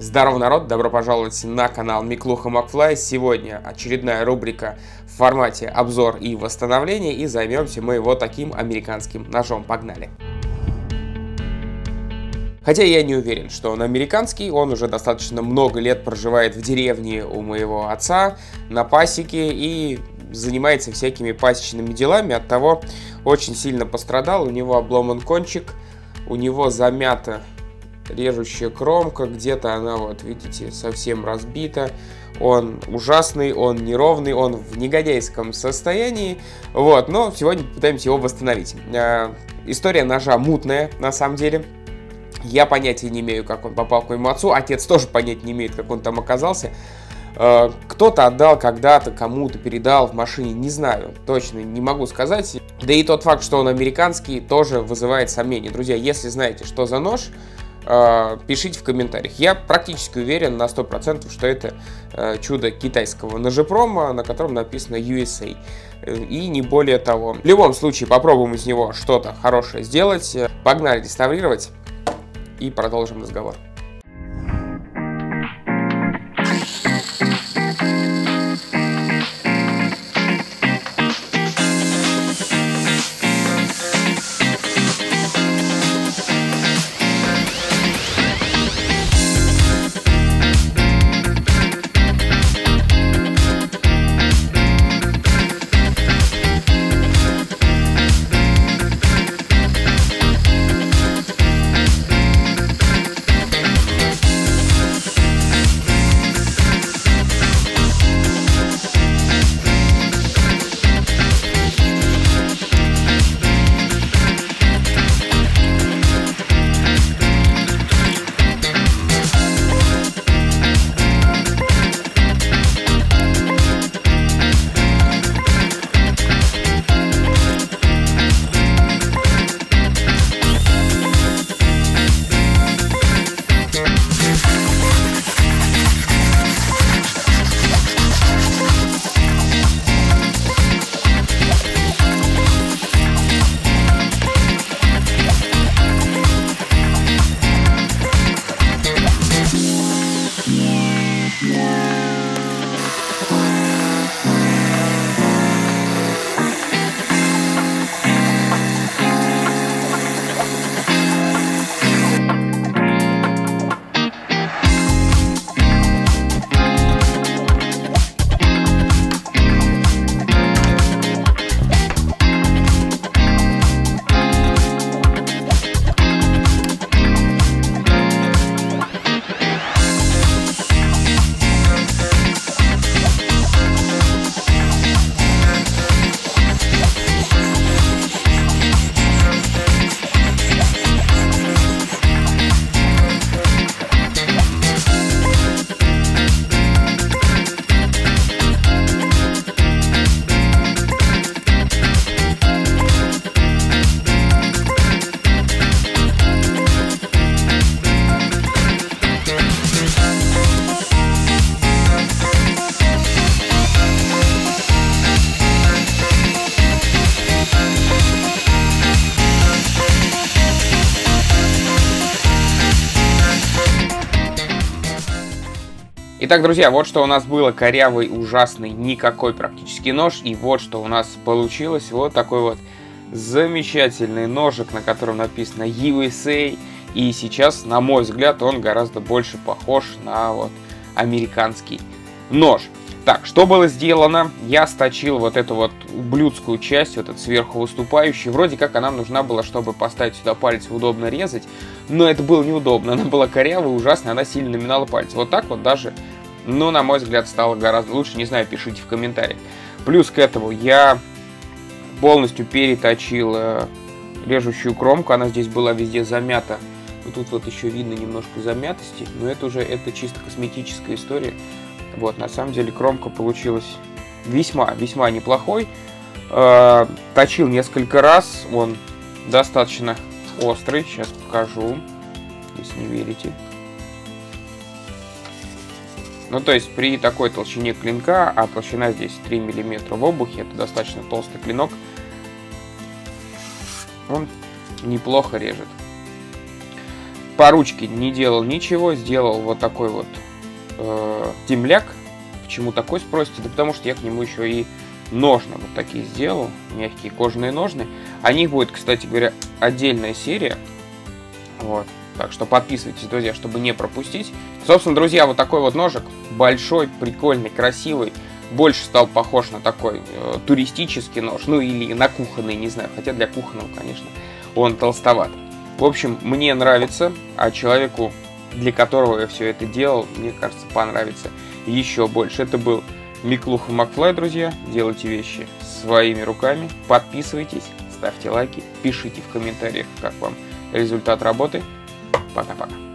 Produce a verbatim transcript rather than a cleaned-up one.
Здорово, народ! Добро пожаловать на канал Миклуха Макфлай. Сегодня очередная рубрика в формате обзор и восстановление, и займемся мы вот таким американским ножом. Погнали! Хотя я не уверен, что он американский, он уже достаточно много лет проживает в деревне у моего отца на пасеке и занимается всякими пасечными делами, оттого очень сильно пострадал, у него обломан кончик, у него замята режущая кромка, где-то она, вот видите, совсем разбита. Он ужасный, он неровный, он в негодяйском состоянии. Вот, но сегодня попытаемся его восстановить. Э, история ножа мутная, на самом деле. Я понятия не имею, как он попал к моему отцу. Отец тоже понятия не имеет, как он там оказался. Э, кто-то отдал когда-то, кому-то передал в машине, не знаю, точно не могу сказать. Да и тот факт, что он американский, тоже вызывает сомнения. Друзья, если знаете, что за нож, пишите в комментариях. Я практически уверен на сто процентов, что это чудо китайского ножепрома, на котором написано ю эс эй. И не более того. В любом случае, попробуем из него что-то хорошее сделать. Погнали реставрировать и продолжим разговор. Итак, друзья, вот что у нас было: корявый, ужасный, никакой практически нож. И вот что у нас получилось: вот такой вот замечательный ножик, на котором написано ю эс эй. И сейчас, на мой взгляд, он гораздо больше похож на вот американский нож. Так, что было сделано? Я сточил вот эту вот ублюдскую часть, вот эту сверху выступающую. Вроде как она нужна была, чтобы поставить сюда палец и удобно резать. Но это было неудобно. Она была корявая, ужасная, она сильно наминала палец. Вот так вот даже, ну, на мой взгляд, стало гораздо лучше. Не знаю, пишите в комментариях. Плюс к этому я полностью переточил э, режущую кромку. Она здесь была везде замята. Вот тут вот еще видно немножко замятости. Но это уже это чисто косметическая история. Вот, на самом деле кромка получилась весьма, весьма неплохой. Э, точил несколько раз, он достаточно острый. Сейчас покажу, если не верите. Ну, то есть при такой толщине клинка, а толщина здесь три миллиметра в обухе, это достаточно толстый клинок, он неплохо режет. по ручке не делал ничего, сделал вот такой вот э, темляк. Почему такой, спросите? Да потому что я к нему еще и ножны вот такие сделал, мягкие кожаные ножны. О них будет, кстати говоря, отдельная серия. Вот. Так что подписывайтесь, друзья, чтобы не пропустить. Собственно, друзья, вот такой вот ножик. Большой, прикольный, красивый. Больше стал похож на такой э, туристический нож. Ну или на кухонный, не знаю. Хотя для кухонного, конечно, он толстоват. В общем, мне нравится. А человеку, для которого я все это делал, мне кажется, понравится еще больше. Это был Миклуха Макфлай, друзья. Делайте вещи своими руками. Подписывайтесь, ставьте лайки, пишите в комментариях, как вам результат работы. Пока-пока.